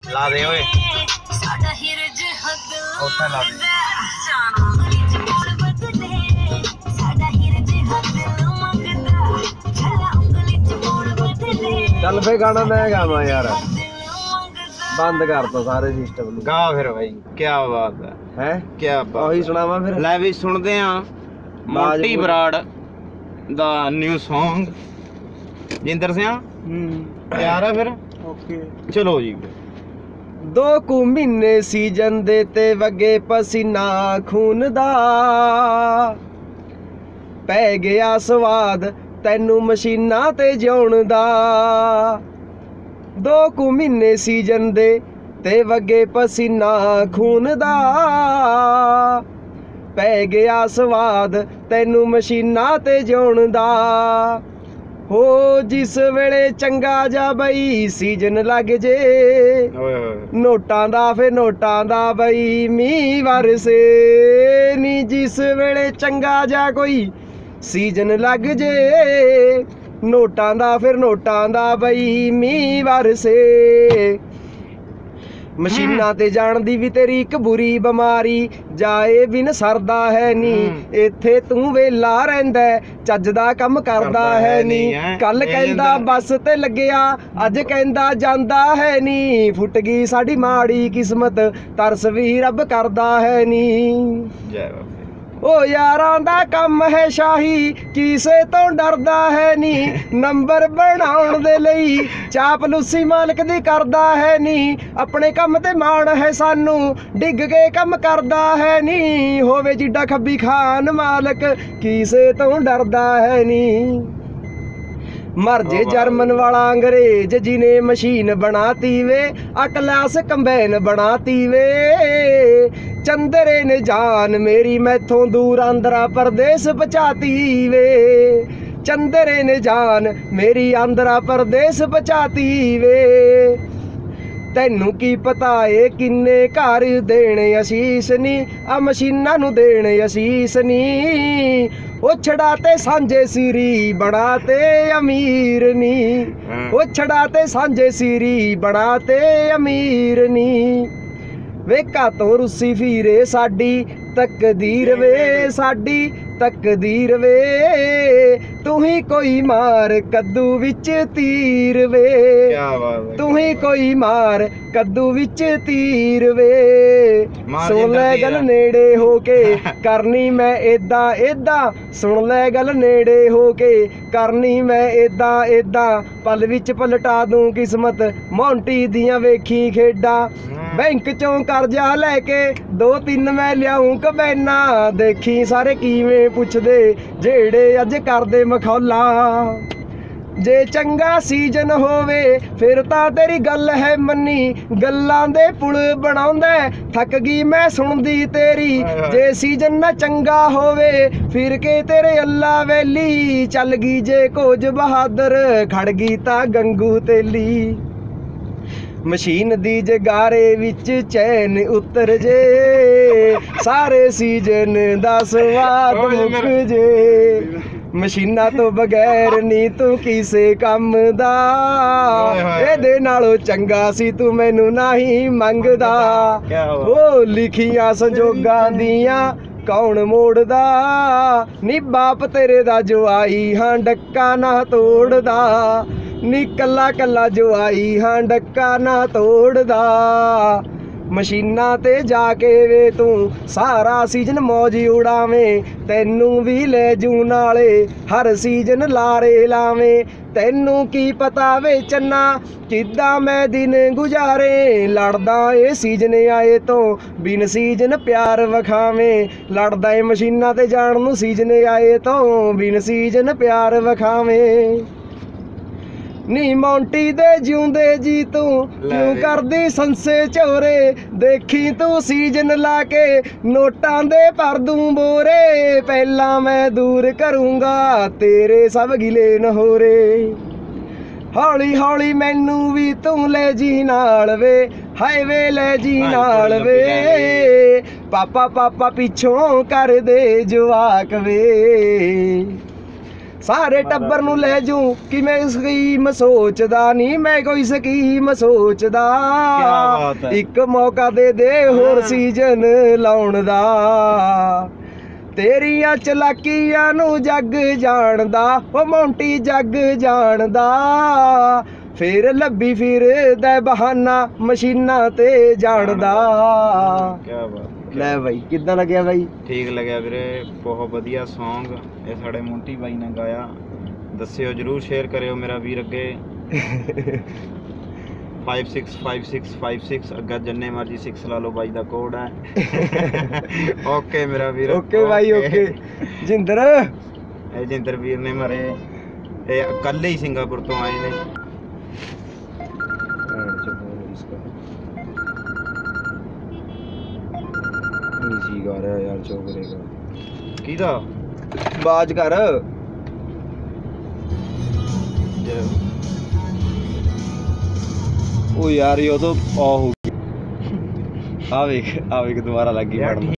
ਲਾ ਦੇ ਓਏ ਉੱਥੇ ਲਾ ਦੇ ਚੱਲ ਫੇ ਗਾਣਾ ਮੈਂ ਗਾਵਾਂ ਯਾਰ ਬੰਦ ਕਰ ਦੋ ਸਾਰੇ ਸਿਸਟਮ ਨੂੰ ਗਾ ਫਿਰ ਭਾਈ ਕੀ ਬਾਤ ਹੈ ਕੀ ਬਾਤ ਉਹੀ ਸੁਣਾਵਾਂ ਫਿਰ ਲੈ ਵੀ ਸੁਣਦੇ ਆ ਮੋਂਟੀ ਬਰਾੜ ਦਾ ਨਿਊ Song ਜਿੰਦਰ ਸਿੰਘ ਤਿਆਰ ਆ ਫਿਰ ਓਕੇ ਚਲੋ ਜੀ 2 ਕੁ ਮਹੀਨੇ ਸੀਜ਼ਨ ਦੇ ਤੇ ਵਗੇ ਪਸੀਨਾ ਖੂਨ ਦਾ ਪੈ ਗਿਆ ਸਵਾਦ ਤੈਨੂੰ ਮਸ਼ੀਨਾਂ ਤੇ ਜਿਉਣ ਦਾ 2 ਕੁ ਮਹੀਨੇ ਸੀਜ਼ਨ ਦੇ ਤੇ ਵਗੇ ਪਸੀਨਾ ਖੂਨ ਦਾ ਪੈ ਗਿਆ ਸਵਾਦ ਤੈਨੂੰ ਮਸ਼ੀਨਾਂ ਤੇ ਜਿਉਣ ਦਾ ਹੋ ਜਿਸ ਵੇਲੇ ਚੰਗਾ ਜਾ ਬਈ ਸੀਜ਼ਨ ਲੱਗ ਜੇ ਓਏ ਹੋਏ ਨੋਟਾਂ ਦਾ ਫੇ ਨੋਟਾਂ ਦਾ ਬਈ ਮੀਂਹ ਵਰਸੇ ਨੀ ਜਿਸ ਵੇਲੇ ਚੰਗਾ ਜਾ ਕੋਈ ਸੀਜ਼ਨ ਲੱਗ ਜੇ ਨੋਟਾਂ ਦਾ ਫਿਰ ਨੋਟਾਂ ਦਾ ਬਈ ਮੀਂਹ ਵਰਸੇ ਮਸ਼ੀਨਾਂ ਤੇ ਜਾਣ ਦੀ ਵੀ ਤੇਰੀ ਇੱਕ ਬੁਰੀ ਬਿਮਾਰੀ ਜਾਏ ਬਿਨ ਸਰਦਾ ਹੈ ਨੀ ਇੱਥੇ ਤੂੰ ਵੇਲਾ ਰਹਿੰਦਾ ਚੱਜ ਦਾ ਕੰਮ ਕਰਦਾ ਹੈ ਨੀ ਕੱਲ ਕਹਿੰਦਾ ਬੱਸ ਤੇ ਲੱਗਿਆ ਅੱਜ ਕਹਿੰਦਾ ਜਾਂਦਾ ਹੈ ਨੀ ਫੁੱਟ ਗਈ ਸਾਡੀ ਮਾੜੀ ਕਿਸਮਤ ਤਰਸ ਵੀ ਰੱਬ ਕਰਦਾ ਹੈ ਨੀ ਜੈ ਬਾਬੇ ਓ ਯਾਰਾਂ ਦਾ ਕੰਮ ਹੈ ਸ਼ਾਹੀ ਕਿਸੇ ਤੋਂ ਡਰਦਾ ਹੈ ਨੀ ਨੰਬਰ ਬਣਾਉਣ ਦੇ ਲਈ ਚਾਪਲੂਸੀ ਮਾਲਕ ਦੀ ਕਰਦਾ ਹੈ ਨੀ ਆਪਣੇ ਕੰਮ ਤੇ ਮਾਣ ਹੈ ਸਾਨੂੰ ਡਿੱਗ ਕੇ ਕੰਮ ਕਰਦਾ ਹੈ ਨੀ ਹੋਵੇ ਜਿੱਡਾ ਖੱਬੀ ਖਾਨ ਮਾਲਕ ਕਿਸੇ ਤੋਂ ਡਰਦਾ ਹੈ ਨੀ ਮਰ ਜੇ ਜਰਮਨ ਵਾਲਾ ਅੰਗਰੇਜ਼ ਜਿਨੇ ਮਸ਼ੀਨ ਬਣਾਤੀ ਵੇ ਅਕਲਾਸ ਕੰਬਾਈਨ ਬਣਾਤੀ ਵੇ ਚੰਦਰੇ ਨੇ ਜਾਨ ਮੇਰੀ ਮੈਥੋਂ ਦੂਰ ਆਂਧਰਾ ਪ੍ਰਦੇਸ਼ ਪਹੁੰਚਾਤੀ ਵੇ ਚੰਦਰੇ ਨੇ ਜਾਨ ਮੇਰੀ ਆਂਧਰਾ ਪ੍ਰਦੇਸ਼ ਪਹੁੰਚਾਤੀ ਵੇ ਤੈਨੂੰ ਕੀ ਪਤਾ ਏ ਕਿੰਨੇ ਘਰ ਦੇਣੇ ਅਸੀਸ ਨੀ ਆ ਮਸ਼ੀਨਾਂ ਨੂੰ ਦੇਣੇ ਅਸੀਸ ਨੀ ਉਹ ਛੜਾ ਤੇ ਸਾਂਝੇ ਸਿਰੀ ਬਣਾ ਤੇ ਅਮੀਰ ਨੀ ਉਹ ਛੜਾ ਤੇ ਸਾਂਝੇ ਸਿਰੀ ਬਣਾ ਤੇ ਅਮੀਰ ਨੀ ਵੇਖਾ ਤੋਂ ਰੁੱਸੀ ਫਿਰੇ ਸਾਡੀ ਤਕਦੀਰ ਵੇ ਸਾਡੀ ਤਕਦੀਰ ਵੇ ਤੂੰ ਹੀ ਕੋਈ ਮਾਰ ਕੱਦੂ ਵਿੱਚ ਤੀਰ ਵੇ ਕੀ ਬਾਤ ਤੂੰ ਹੀ ਕੋਈ ਮਾਰ ਕੱਦੂ ਵਿੱਚ ਤੀਰ ਵੇ ਸੁਣ ਲੈ ਗੱਲ ਨੇੜੇ ਹੋ ਕੇ ਕਰਨੀ ਮੈਂ ਏਦਾਂ ਏਦਾਂ ਸੁਣ ਲੈ ਗੱਲ ਨੇੜੇ ਹੋ ਕੇ ਕਰਨੀ ਮੈਂ ਏਦਾਂ ਏਦਾਂ ਪਲ ਵਿੱਚ ਪਲਟਾ ਦੂੰ ਕਿਸਮਤ ਮੌਂਟੀ ਦੀਆਂ ਵੇਖੀ ਖੇਡਾਂ ਬੈਂਕ ਚੋਂ ਕਰਜ਼ਾ ਲੈ ਕੇ 2-3 ਮੈਂ ਲਿਆਉਂ ਕਬੈਨਾ ਦੇਖੀ ਸਾਰੇ ਕਿਵੇਂ ਪੁੱਛਦੇ ਜਿਹੜੇ ਅੱਜ ਕਰਦੇ ਮਖੌਲਾ ਜੇ ਚੰਗਾ ਸੀਜ਼ਨ ਹੋਵੇ ਫਿਰ ਤਾਂ ਤੇਰੀ ਗੱਲ ਹੈ ਮੰਨੀ ਗੱਲਾਂ ਦੇ ਪੁਲ ਬਣਾਉਂਦਾ ਥੱਕ ਗਈ ਮੈਂ ਸੁਣਦੀ ਤੇਰੀ ਜੇ ਸੀਜ਼ਨ ਨਾ ਚੰਗਾ ਹੋਵੇ ਫਿਰ ਕੇ ਤੇਰੇ ਅੱਲਾ ਵੈਲੀ ਚੱਲ ਗਈ ਜੇ ਕੋਜ ਬਹਾਦਰ ਖੜ ਗਈ ਤਾਂ ਗੰਗੂ ਤੇਲੀ ਮਸ਼ੀਨ ਦੀ ਜਗਾਰੇ ਵਿੱਚ ਚੈਨ ਉਤਰ ਜੇ ਸਾਰੇ ਸੀਜ਼ਨ ਦਾ ਸਵਾਦ ਮੁੱਕ ਜੇ ਮਸ਼ੀਨਾਂ ਤੋਂ ਬਗੈਰ ਨੀ ਤੂੰ ਕਿਸੇ ਕੰਮ ਦਾ ਇਹਦੇ ਨਾਲੋਂ ਚੰਗਾ ਸੀ ਤੂੰ ਮੈਨੂੰ ਨਹੀਂ ਮੰਗਦਾ ਉਹ ਲਿਖੀਆਂ ਸੰਜੋਗਾਂ ਦੀਆਂ ਕੌਣ ਮੋੜਦਾ ਨੀ ਬਾਪ ਤੇਰੇ ਦਾ ਜੋ ਆਈ ਹਾਂ ਡੱਕਾ ਨਾ ਤੋੜਦਾ ਨੀ ਕੱਲਾ ਕੱਲਾ ਜੋ ਆਈ ਹਾਂ ਡੱਕਾ ਨਾ ਤੋੜਦਾ ਮਸ਼ੀਨਾਂ ਤੇ ਜਾ ਕੇ ਵੇ ਤੂੰ ਸਾਰਾ ਸੀਜ਼ਨ ਮੌਜ ਉਡਾਵੇਂ ਤੈਨੂੰ ਵੀ ਲੈ ਜੂ ਨਾਲੇ ਹਰ ਸੀਜ਼ਨ ਲਾਰੇ ਲਾਵੇਂ ਤੈਨੂੰ ਕੀ ਪਤਾ ਵੇ ਚੰਨਾ ਕਿੱਦਾਂ ਮੈਂ ਦਿਨ ਗੁਜ਼ਾਰੇ ਲੜਦਾ ਏ ਸੀਜ਼ਨ ਆਏ ਤੋਂ ਬਿਨ ਸੀਜ਼ਨ ਪਿਆਰ ਵਿਖਾਵੇਂ ਲੜਦਾ ਏ ਮਸ਼ੀਨਾਂ ਤੇ ਜਾਣ ਨੂੰ ਸੀਜ਼ਨ ਆਏ ਤੋਂ ਬਿਨ ਸੀਜ਼ਨ ਪਿਆਰ ਵਿਖਾਵੇਂ ਨੀ ਮੌਂਟੀ ਦੇ ਜਿਉਂਦੇ ਜੀ ਤੂੰ ਕਿਉਂ ਕਰਦੀ ਸੰਸੇ ਚੋਰੇ ਦੇਖੀ ਤੂੰ ਸੀਜ਼ਨ ਲਾ ਕੇ ਨੋਟਾਂ ਦੇ ਭਰ ਦੂੰ ਬੋਰੇ ਪਹਿਲਾਂ ਮੈਂ ਦੂਰ ਕਰੂੰਗਾ ਤੇਰੇ ਸਭ ਗਿਲੇ ਨਹੋਰੇ ਹੌਲੀ ਹੌਲੀ ਮੈਨੂੰ ਵੀ ਤੂੰ ਲੈ ਜੀ ਨਾਲ ਵੇ ਹਾਏ ਵੇ ਲੈ ਜੀ ਨਾਲ ਵੇ ਪਾਪਾ ਪਾਪਾ ਪਿੱਛੋਂ ਕਰਦੇ ਜਵਾਕ ਵੇ ਸਾਰੇ ਟੱਬਰ ਨੂੰ ਲੈ ਜੂ ਕਿਵੇਂ ਸਕੀਮ ਸੋਚਦਾ ਨਹੀਂ ਮੈਂ ਕੋਈ ਸਕੀਮ ਸੋਚਦਾ ਬਾਤ ਹੈ। ਇੱਕ ਮੌਕਾ ਦੇ ਦੇ ਹੋਰ ਸੀਜ਼ਨ ਲਾਉਣ ਦਾ, ਤੇਰੀਆਂ ਚਲਾਕੀਆਂ ਨੂੰ ਜੱਗ ਜਾਣਦਾ, ਉਹ ਮੌਂਟੀ ਜੱਗ ਜਾਣਦਾ। ਫੇਰ ਲੱਭੀ ਫਿਰਦਾ ਬਹਾਨਾ ਮਸ਼ੀਨਾਂ ਤੇ ਜਾਣਦਾ। ਕਿਆ ਬਾਤ। ਲੈ ਬਾਈ ਕਿੱਦਾਂ ਲੱਗਿਆ ਬਾਈ? ਠੀਕ ਲੱਗਿਆ ਵੀਰੇ, ਬਹੁਤ ਵਧੀਆ Song ਇਹ ਸਾਡੇ ਮੋਂਟੀ ਬਾਈ ਨੇ ਗਾਇਆ। ਦੱਸਿਓ ਜਰੂਰ, ਸ਼ੇਅਰ ਕਰਿਓ ਮੇਰਾ ਵੀਰ ਅੱਗੇ। 565656 ਅੱਗਾ ਜੰਨੇ ਮਰਜੀ 6 ਲਾ ਲਓ ਬਾਈ ਦਾ ਕੋਡ ਹੈ। ਓਕੇ ਮੇਰਾ ਵੀਰ, ਓਕੇ ਬਾਈ ਓਕੇ। ਜਿੰਦਰ ਇਹ ਜਿੰਦਰ ਵੀਰ ਨੇ ਮਰੇ, ਇਹ ਕੱਲ ਹੀ ਸਿੰਗਾਪੁਰ ਤੋਂ ਆਏ ਨੇ। ਗਾ ਰਿਹਾ ਯਾਰ ਚੋਕਰੇ ਦਾ ਕਿਹਦਾ ਬਾਜ ਕਰ। ਉਹ ਯਾਰ ਇਹ ਤਾਂ ਆ ਹੋ ਗਈ। ਆ ਵੇਖ ਦੁਬਾਰਾ ਲੱਗੀ ਪੜਨ।